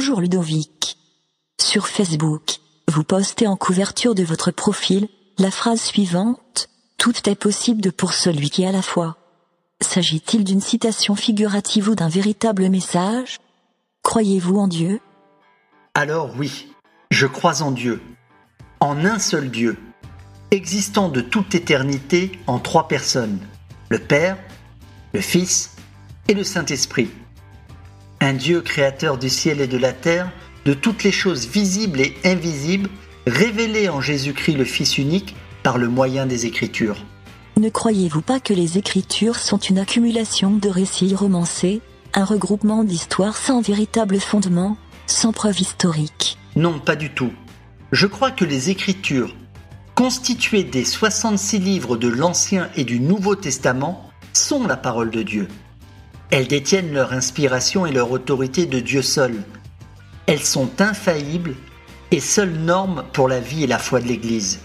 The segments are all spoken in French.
Bonjour Ludovic. Sur Facebook, vous postez en couverture de votre profil la phrase suivante: tout est possible pour celui qui a la foi. S'agit-il d'une citation figurative ou d'un véritable message? Croyez-vous en Dieu? Alors oui, je crois en Dieu, en un seul Dieu, existant de toute éternité en 3 personnes, le Père, le Fils et le Saint-Esprit. Un Dieu créateur du ciel et de la terre, de toutes les choses visibles et invisibles, révélé en Jésus-Christ le Fils unique par le moyen des Écritures. Ne croyez-vous pas que les Écritures sont une accumulation de récits romancés, un regroupement d'histoires sans véritable fondement, sans preuve historique? Non, pas du tout. Je crois que les Écritures, constituées des 66 livres de l'Ancien et du Nouveau Testament, sont la parole de Dieu. Elles détiennent leur inspiration et leur autorité de Dieu seul. Elles sont infaillibles et seule norme pour la vie et la foi de l'Église.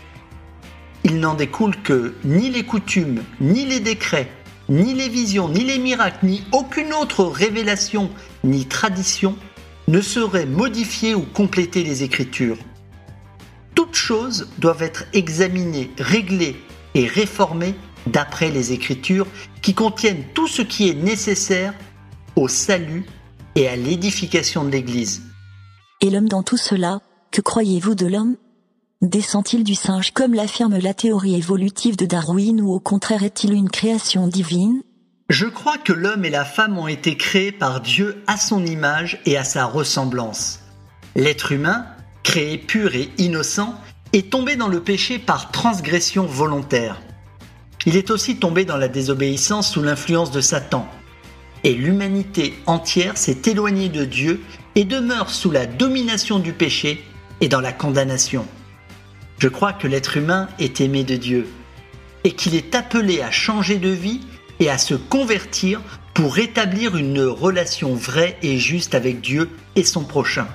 Il n'en découle que ni les coutumes, ni les décrets, ni les visions, ni les miracles, ni aucune autre révélation, ni tradition ne saurait modifier ou compléter les Écritures. Toutes choses doivent être examinées, réglées et réformées d'après les Écritures qui contiennent tout ce qui est nécessaire au salut et à l'édification de l'Église. Et l'homme dans tout cela, que croyez-vous de l'homme? Descend-il du singe comme l'affirme la théorie évolutive de Darwin, ou au contraire est-il une création divine? Je crois que l'homme et la femme ont été créés par Dieu à son image et à sa ressemblance. L'être humain, créé pur et innocent, est tombé dans le péché par transgression volontaire. Il est aussi tombé dans la désobéissance sous l'influence de Satan. Et l'humanité entière s'est éloignée de Dieu et demeure sous la domination du péché et dans la condamnation. Je crois que l'être humain est aimé de Dieu et qu'il est appelé à changer de vie et à se convertir pour rétablir une relation vraie et juste avec Dieu et son prochain.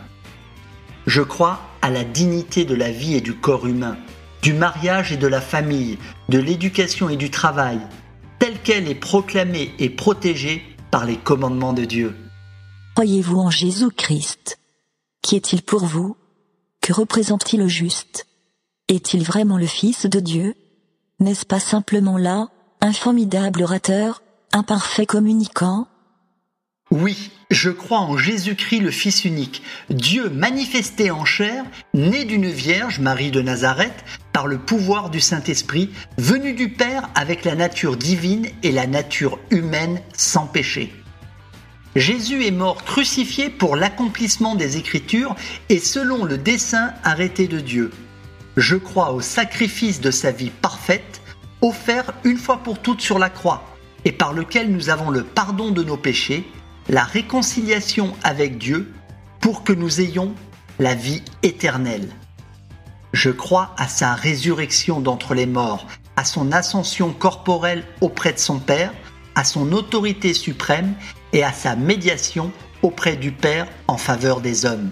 Je crois à la dignité de la vie et du corps humain, du mariage et de la famille, de l'éducation et du travail, telle qu'elle est proclamée et protégée par les commandements de Dieu. Croyez-vous en Jésus-Christ? Qui est-il pour vous? Que représente-t-il au juste? Est-il vraiment le Fils de Dieu? N'est-ce pas simplement là, un formidable orateur, un parfait communicant? Oui, je crois en Jésus-Christ le Fils unique, Dieu manifesté en chair, né d'une Vierge, Marie de Nazareth, par le pouvoir du Saint-Esprit, venu du Père avec la nature divine et la nature humaine sans péché. Jésus est mort crucifié pour l'accomplissement des Écritures et selon le dessein arrêté de Dieu. Je crois au sacrifice de sa vie parfaite, offert une fois pour toutes sur la croix, et par lequel nous avons le pardon de nos péchés, la réconciliation avec Dieu, pour que nous ayons la vie éternelle. Je crois à sa résurrection d'entre les morts, à son ascension corporelle auprès de son Père, à son autorité suprême et à sa médiation auprès du Père en faveur des hommes.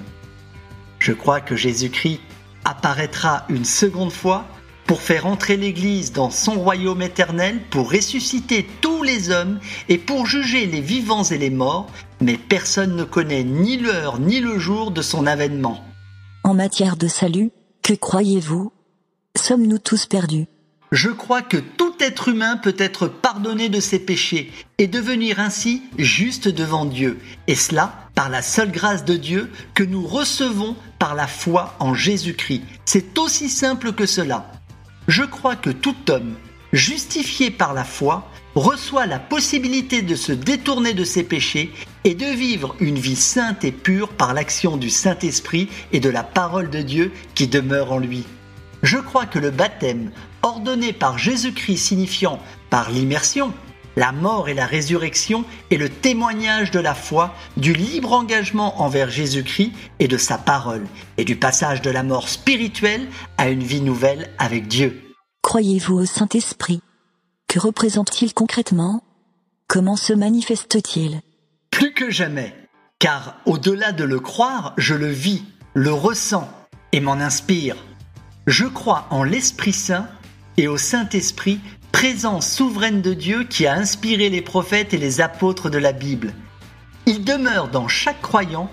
Je crois que Jésus-Christ apparaîtra une seconde fois pour faire entrer l'Église dans son royaume éternel, pour ressusciter tous les hommes et pour juger les vivants et les morts, mais personne ne connaît ni l'heure ni le jour de son avènement. En matière de salut, que croyez-vous? Sommes-nous tous perdus? Je crois que tout être humain peut être pardonné de ses péchés et devenir ainsi juste devant Dieu, et cela par la seule grâce de Dieu que nous recevons par la foi en Jésus-Christ. C'est aussi simple que cela. Je crois que tout homme, justifié par la foi, reçoit la possibilité de se détourner de ses péchés et de vivre une vie sainte et pure par l'action du Saint-Esprit et de la parole de Dieu qui demeure en lui. Je crois que le baptême, ordonné par Jésus-Christ signifiant par l'immersion, la mort et la résurrection, est le témoignage de la foi, du libre engagement envers Jésus-Christ et de sa parole, et du passage de la mort spirituelle à une vie nouvelle avec Dieu. Croyez-vous au Saint-Esprit? Que représente-t-il concrètement? Comment se manifeste-t-il? Plus que jamais, car au-delà de le croire, je le vis, le ressens et m'en inspire. Je crois en l'Esprit Saint et au Saint-Esprit, présence souveraine de Dieu qui a inspiré les prophètes et les apôtres de la Bible. Il demeure dans chaque croyant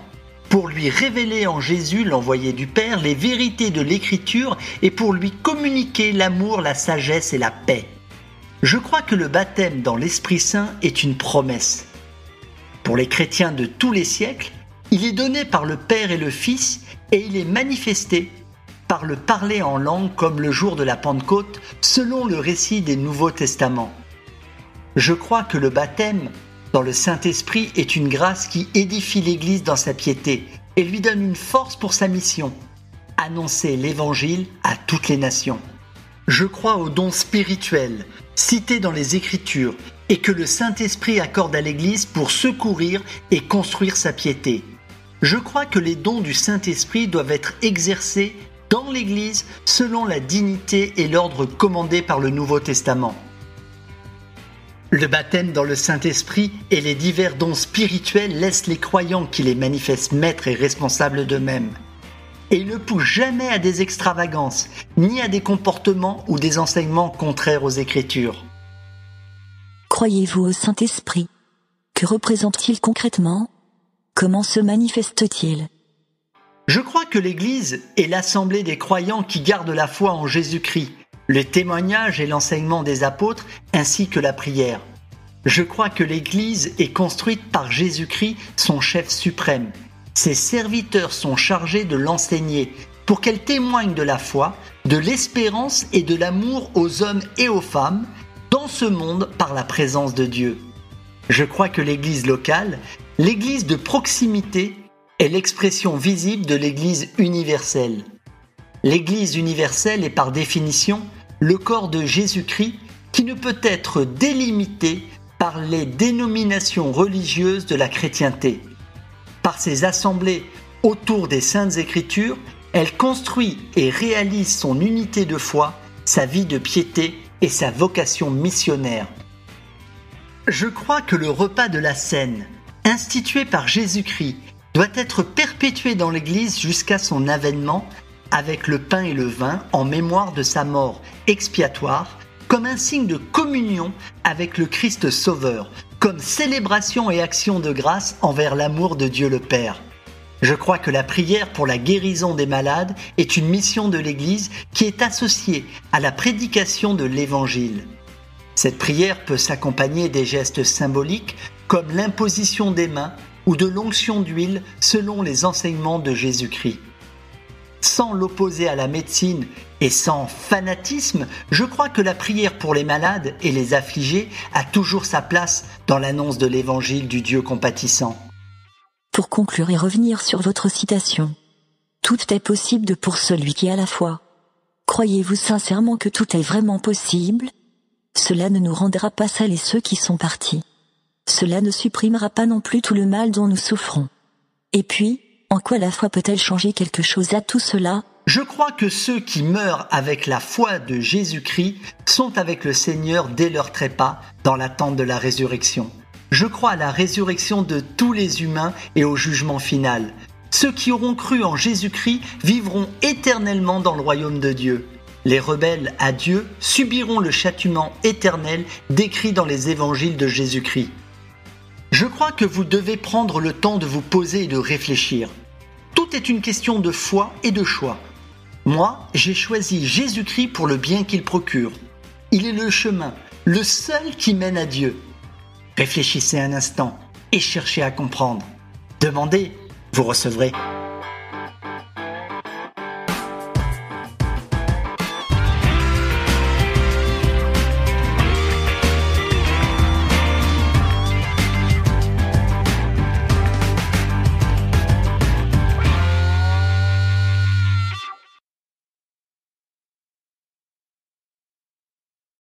pour lui révéler en Jésus, l'envoyé du Père, les vérités de l'Écriture et pour lui communiquer l'amour, la sagesse et la paix. Je crois que le baptême dans l'Esprit Saint est une promesse. Pour les chrétiens de tous les siècles, il est donné par le Père et le Fils et il est manifesté par le parler en langue comme le jour de la Pentecôte selon le récit des Nouveaux Testaments. Je crois que le baptême dans le Saint-Esprit est une grâce qui édifie l'Église dans sa piété et lui donne une force pour sa mission, annoncer l'Évangile à toutes les nations. Je crois aux dons spirituels cités dans les Écritures et que le Saint-Esprit accorde à l'Église pour secourir et construire sa piété. Je crois que les dons du Saint-Esprit doivent être exercés dans l'Église selon la dignité et l'ordre commandé par le Nouveau Testament. Le baptême dans le Saint-Esprit et les divers dons spirituels laissent les croyants qui les manifestent maîtres et responsables d'eux-mêmes. Et ils ne poussent jamais à des extravagances, ni à des comportements ou des enseignements contraires aux Écritures. Croyez-vous au Saint-Esprit? Que représente-t-il concrètement? Comment se manifeste-t-il? Je crois que l'Église est l'assemblée des croyants qui gardent la foi en Jésus-Christ, le témoignage et l'enseignement des apôtres, ainsi que la prière. Je crois que l'Église est construite par Jésus-Christ, son chef suprême. Ses serviteurs sont chargés de l'enseigner pour qu'elle témoigne de la foi, de l'espérance et de l'amour aux hommes et aux femmes dans ce monde par la présence de Dieu. Je crois que l'Église locale, l'Église de proximité, est l'expression visible de l'Église universelle. L'Église universelle est par définition le corps de Jésus-Christ qui ne peut être délimité par les dénominations religieuses de la chrétienté. Par ses assemblées autour des Saintes Écritures, elle construit et réalise son unité de foi, sa vie de piété et sa vocation missionnaire. Je crois que le repas de la Cène, institué par Jésus-Christ, doit être perpétué dans l'Église jusqu'à son avènement avec le pain et le vin en mémoire de sa mort expiatoire, comme un signe de communion avec le Christ Sauveur, comme célébration et action de grâce envers l'amour de Dieu le Père. Je crois que la prière pour la guérison des malades est une mission de l'Église qui est associée à la prédication de l'Évangile. Cette prière peut s'accompagner des gestes symboliques comme l'imposition des mains ou de l'onction d'huile selon les enseignements de Jésus-Christ. Sans l'opposer à la médecine et sans fanatisme, je crois que la prière pour les malades et les affligés a toujours sa place dans l'annonce de l'Évangile du Dieu compatissant. Pour conclure et revenir sur votre citation, tout est possible pour celui qui a la foi. Croyez-vous sincèrement que tout est vraiment possible? Cela ne nous rendra pas sales et ceux qui sont partis. Cela ne supprimera pas non plus tout le mal dont nous souffrons. Et puis, en quoi la foi peut-elle changer quelque chose à tout cela? Je crois que ceux qui meurent avec la foi de Jésus-Christ sont avec le Seigneur dès leur trépas, dans l'attente de la résurrection. Je crois à la résurrection de tous les humains et au jugement final. Ceux qui auront cru en Jésus-Christ vivront éternellement dans le royaume de Dieu. Les rebelles à Dieu subiront le châtiment éternel décrit dans les évangiles de Jésus-Christ. Je crois que vous devez prendre le temps de vous poser et de réfléchir. Tout est une question de foi et de choix. Moi, j'ai choisi Jésus-Christ pour le bien qu'il procure. Il est le chemin, le seul qui mène à Dieu. Réfléchissez un instant et cherchez à comprendre. Demandez, vous recevrez.